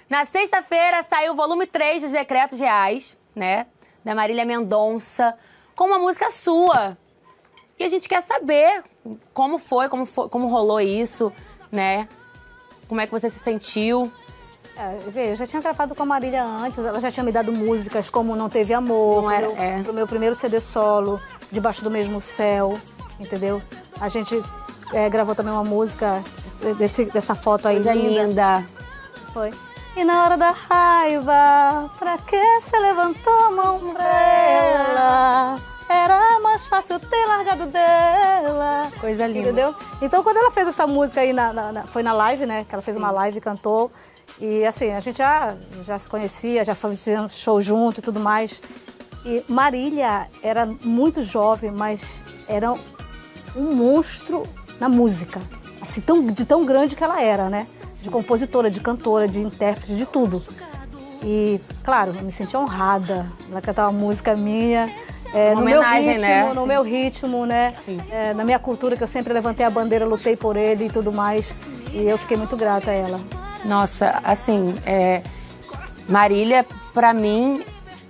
Na sexta-feira saiu o volume 3 dos Decretos Reais, né? Da Marília Mendonça, com uma música sua. E a gente quer saber como como rolou isso, né? Como é que você se sentiu? Eu já tinha gravado com a Marília antes, ela já tinha me dado músicas como Não Teve Amor, pro meu primeiro CD solo, Debaixo do Mesmo Céu, entendeu? A gente gravou também uma música dessa foto aí linda. Foi. E na hora da raiva, pra que você levantou a mão pra ela? Era mais fácil ter largado dela. Coisa linda. Entendeu? Então, quando ela fez essa música aí, foi na live, né? Que ela fez uma live e cantou. E assim, a gente já se conhecia, já fazia show junto e tudo mais. E Marília era muito jovem, mas era um monstro na música. Assim, de tão grande que ela era, né? De compositora, de cantora, de intérprete, de tudo. E, claro, eu me senti honrada. Ela cantar uma música minha, no meu ritmo, né? No meu ritmo, né? Na minha cultura, que eu sempre levantei a bandeira, lutei por ele e tudo mais. E eu fiquei muito grata a ela. Nossa, assim, Marília, pra mim,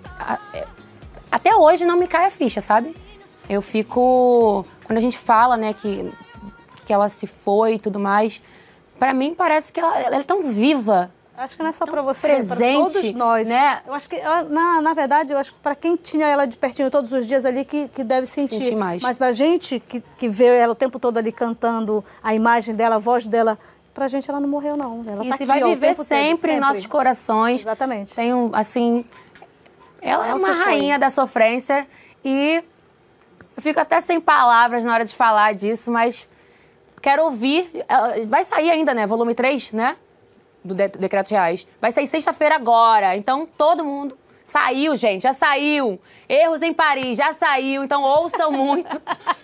até hoje não me cai a ficha, sabe? Eu fico... Quando a gente fala, né, que ela se foi e tudo mais, pra mim parece que ela é tão viva. Acho que não é só pra você, para todos nós. Né? Eu acho que, na verdade, eu acho que pra quem tinha ela de pertinho todos os dias ali, que deve sentir mais. Mas pra gente que vê ela o tempo todo ali cantando, a imagem dela, a voz dela, pra gente ela não morreu, não. Ela tá aqui, vai viver o tempo sempre em nossos corações. Exatamente. Tem assim... Ela é uma rainha da sofrência e eu fico até sem palavras na hora de falar disso, mas quero ouvir. Vai sair ainda, né? Volume 3, né? Do Decretos Reais. Vai sair sexta-feira agora. Então, todo mundo... Saiu, gente. Já saiu. Erros em Paris. Já saiu. Então, ouçam muito.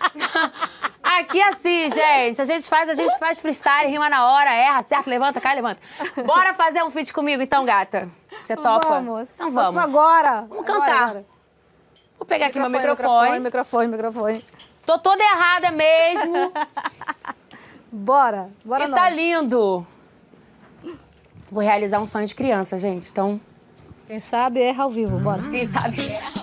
Aqui assim, gente. A gente faz freestyle, rima na hora, erra, certo, levanta, cai, levanta. Bora fazer um feat comigo, então, gata? Você topa? Vamos. Então vamos. Agora. Vamos cantar. Agora. Vou pegar aqui meu microfone. Microfone. Tô toda errada mesmo. Bora e tá lindo. Vou realizar um sonho de criança, gente. Então... Quem sabe erra ao vivo, bora. Quem sabe erra.